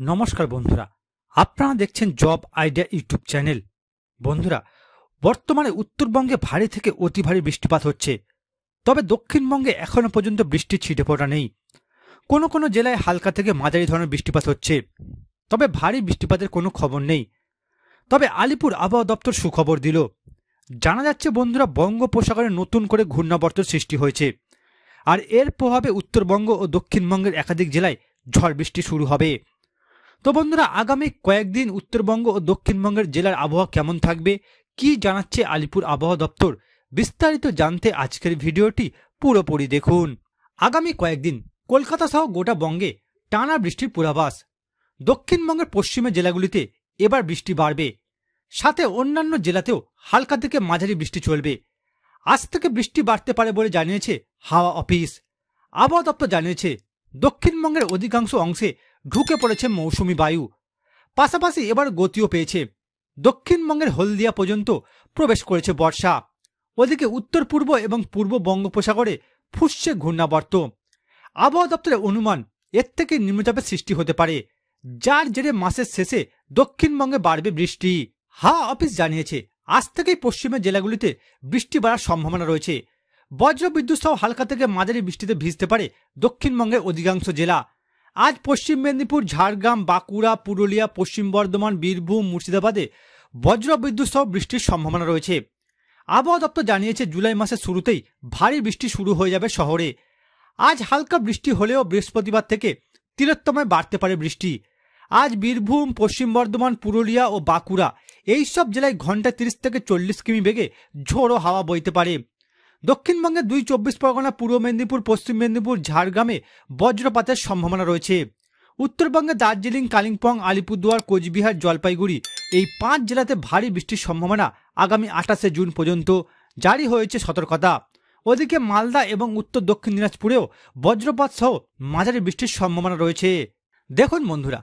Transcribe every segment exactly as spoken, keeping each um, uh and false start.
নমস্কার বন্ধুরা, আপনারা দেখছেন জব আইডিয়া ইউটিউব চ্যানেল। বন্ধুরা, বর্তমানে উত্তরবঙ্গে ভারী থেকে অতি ভারী বৃষ্টিপাত হচ্ছে, তবে দক্ষিণবঙ্গে এখনো পর্যন্ত বৃষ্টির ছিটে পড়া নেই। কোনো কোনো জেলায় হালকা থেকে মাঝারি ধরনের বৃষ্টিপাত হচ্ছে, তবে ভারী বৃষ্টিপাতের কোনো খবর নেই। তবে আলিপুর আবহাওয়া দপ্তর সুখবর দিল। জানা যাচ্ছে বন্ধুরা, বঙ্গোপসাগরে নতুন করে ঘূর্ণাবর্তের সৃষ্টি হয়েছে, আর এর প্রভাবে উত্তরবঙ্গ ও দক্ষিণবঙ্গের একাধিক জেলায় ঝড় বৃষ্টি শুরু হবে। তো বন্ধুরা, আগামী কয়েকদিন উত্তরবঙ্গ ও দক্ষিণবঙ্গের জেলার আবহাওয়া কেমন থাকবে, কি জানাচ্ছে আলিপুর আবহাওয়া দপ্তর, বিস্তারিত জানতে আজকের ভিডিওটি পুরোপুরি দেখুন। আগামী কয়েকদিন কলকাতা সহ গোটা বঙ্গে টানা বৃষ্টির পূর্বাভাস। দক্ষিণবঙ্গের পশ্চিমের জেলাগুলিতে এবার বৃষ্টি বাড়বে, সাথে অন্যান্য জেলাতেও হালকা থেকে মাঝারি বৃষ্টি চলবে। আজ থেকে বৃষ্টি বাড়তে পারে বলে জানিয়েছে হাওয়া অফিস। আবহাওয়া দপ্তর জানিয়েছে দক্ষিণবঙ্গের অধিকাংশ অংশে ঢুকে পড়েছে মৌসুমি বায়ু, পাশাপাশি এবার গতিও পেয়েছে। দক্ষিণবঙ্গের হলদিয়া পর্যন্ত প্রবেশ করেছে বর্ষা। ওদিকে উত্তর পূর্ব এবং পূর্ব বঙ্গোপসাগরে ফুসছে ঘূর্ণাবর্ত। আবহাওয়া দপ্তরের অনুমান, এর থেকে নিম্নচাপের সৃষ্টি হতে পারে, যার জেরে মাসের শেষে দক্ষিণবঙ্গে বাড়বে বৃষ্টি। হাওয়া অফিস জানিয়েছে আজ থেকেই পশ্চিমের জেলাগুলিতে বৃষ্টি বাড়ার সম্ভাবনা রয়েছে। বজ্রবিদ্যুৎ সহ হালকা থেকে মাঝারি বৃষ্টিতে ভিজতে পারে দক্ষিণবঙ্গের অধিকাংশ জেলা। আজ পশ্চিম মেদিনীপুর, ঝাড়গ্রাম, বাঁকুড়া, পুরুলিয়া, পশ্চিম বর্ধমান, বীরভূম, মুর্শিদাবাদে বজ্রবিদ্যুৎ সহ বৃষ্টির সম্ভাবনা রয়েছে। আবহাওয়া দপ্তর জানিয়েছে জুলাই মাসের শুরুতেই ভারী বৃষ্টি শুরু হয়ে যাবে শহরে। আজ হালকা বৃষ্টি হলেও বৃহস্পতিবার থেকে তিলোত্তমায় বাড়তে পারে বৃষ্টি। আজ বীরভূম, পশ্চিম বর্ধমান, পুরুলিয়া ও বাঁকুড়া এই সব জেলায় ঘন্টায় তিরিশ থেকে চল্লিশ কিমি বেগে ঝোড়ো হাওয়া বইতে পারে। দক্ষিণবঙ্গের দুই চব্বিশ পরগনা, পূর্ব মেদিনীপুর, পশ্চিম মেদিনীপুর, ঝাড়গ্রামে বজ্রপাতের সম্ভাবনা রয়েছে। উত্তরবঙ্গে দার্জিলিং, কালিম্পং, আলিপুরদুয়ার, কোচবিহার, জলপাইগুড়ি এই পাঁচ জেলাতে ভারী বৃষ্টির সম্ভাবনা আগামী আঠাশে জুন পর্যন্ত জারি হয়েছে সতর্কতা। ওদিকে মালদা এবং উত্তর দক্ষিণ দিনাজপুরেও বজ্রপাত সহ মাঝারি বৃষ্টির সম্ভাবনা রয়েছে। দেখুন বন্ধুরা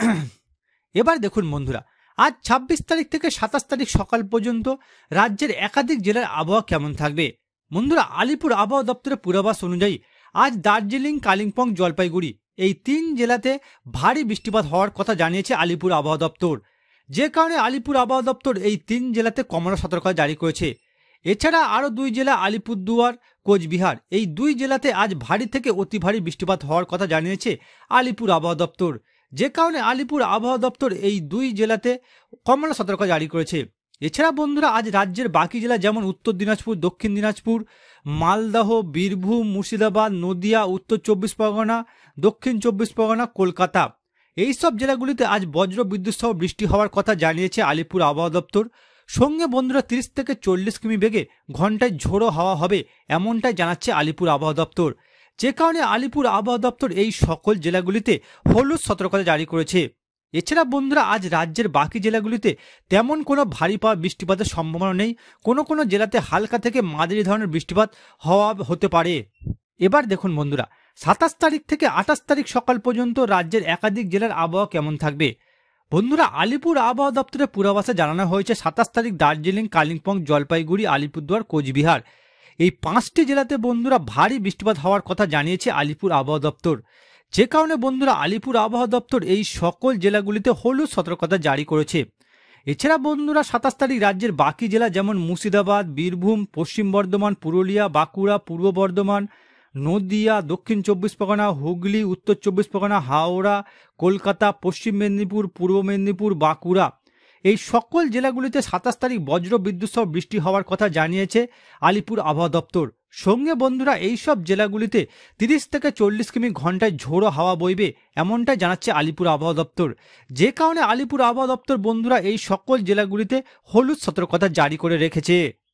এবার দেখুন বন্ধুরা আজ ছাব্বিশ তারিখ থেকে সাতাশ তারিখ সকাল পর্যন্ত রাজ্যের একাধিক জেলার আবহাওয়া কেমন থাকবে। বন্ধুরা, আলিপুর আবহাওয়া দপ্তরের পূর্বাভাস অনুযায়ী আজ দার্জিলিং, কালিম্পং, জলপাইগুড়ি এই তিন জেলাতে ভারী বৃষ্টিপাত হওয়ার কথা জানিয়েছে আলিপুর আবহাওয়া দপ্তর, যে কারণে আলিপুর আবহাওয়া দপ্তর এই তিন জেলাতে কমলা সতর্কতা জারি করেছে। এছাড়া আরও দুই জেলা আলিপুরদুয়ার, কোচবিহার এই দুই জেলাতে আজ ভারী থেকে অতি ভারী বৃষ্টিপাত হওয়ার কথা জানিয়েছে আলিপুর আবহাওয়া দপ্তর, যে কারণে আলিপুর আবহাওয়া দপ্তর এই দুই জেলাতে কমলা সতর্কতা জারি করেছে। এছাড়া বন্ধুরা, আজ রাজ্যের বাকি জেলা যেমন উত্তর দিনাজপুর, দক্ষিণ দিনাজপুর, মালদহ, বীরভূম, মুর্শিদাবাদ, নদিয়া, উত্তর চব্বিশ পরগনা, দক্ষিণ চব্বিশ পরগনা, কলকাতা এই সব জেলাগুলিতে আজ বজ্র বিদ্যুৎ সহ বৃষ্টি হওয়ার কথা জানিয়েছে আলিপুর আবহাওয়া দপ্তর। সঙ্গে বন্ধুরা তিরিশ থেকে চল্লিশ কিমি বেগে ঘন্টায় ঝোড়ো হাওয়া হবে, এমনটাই জানাচ্ছে আলিপুর আবহাওয়া দপ্তর, যে কারণে আলিপুর আবহাওয়া দপ্তর এই সকল জেলাগুলিতে হলুদ সতর্কতা জারি করেছে। এছাড়া বন্ধুরা, আজ রাজ্যের বাকি জেলাগুলিতে তেমন কোনো ভারী পাওয়া বৃষ্টিপাতের সম্ভাবনা নেই। কোনো কোনো জেলাতে হালকা থেকে মাঝারি ধরনের বৃষ্টিপাত হওয়া হতে পারে। এবার দেখুন বন্ধুরা, সাতাশ তারিখ থেকে আঠাশ তারিখ সকাল পর্যন্ত রাজ্যের একাধিক জেলার আবহাওয়া কেমন থাকবে। বন্ধুরা, আলিপুর আবহাওয়া দপ্তরের পূর্বাভাসে জানানো হয়েছে সাতাশ তারিখ দার্জিলিং, কালিম্পং, জলপাইগুড়ি, আলিপুরদুয়ার, কোচবিহার এই পাঁচটি জেলাতে বন্ধুরা ভারী বৃষ্টিপাত হওয়ার কথা জানিয়েছে আলিপুর আবহাওয়া দপ্তর, যে কারণে বন্ধুরা আলিপুর আবহাওয়া দপ্তর এই সকল জেলাগুলিতে হলুদ সতর্কতা জারি করেছে। এছাড়া বন্ধুরা সাতাশ তারিখ রাজ্যের বাকি জেলা যেমন মুর্শিদাবাদ, বীরভূম, পশ্চিম বর্ধমান, পুরুলিয়া, বাঁকুড়া, পূর্ব বর্ধমান, নদিয়া, দক্ষিণ চব্বিশ পরগনা, হুগলি, উত্তর চব্বিশ পরগনা, হাওড়া, কলকাতা, পশ্চিম মেদিনীপুর, পূর্ব মেদিনীপুর, বাঁকুড়া এই সকল জেলাগুলিতে সাতাশ তারিখ বজ্র বিদ্যুৎ সহ বৃষ্টি হওয়ার কথা জানিয়েছে আলিপুর আবহাওয়া দপ্তর। সঙ্গে বন্ধুরা এই সব জেলাগুলিতে তিরিশ থেকে চল্লিশ কিমি ঘন্টায় ঝোড়ো হাওয়া বইবে, এমনটাই জানাচ্ছে আলিপুর আবহাওয়া দপ্তর, যে কারণে আলিপুর আবহাওয়া দপ্তর বন্ধুরা এই সকল জেলাগুলিতে হলুদ সতর্কতা জারি করে রেখেছে।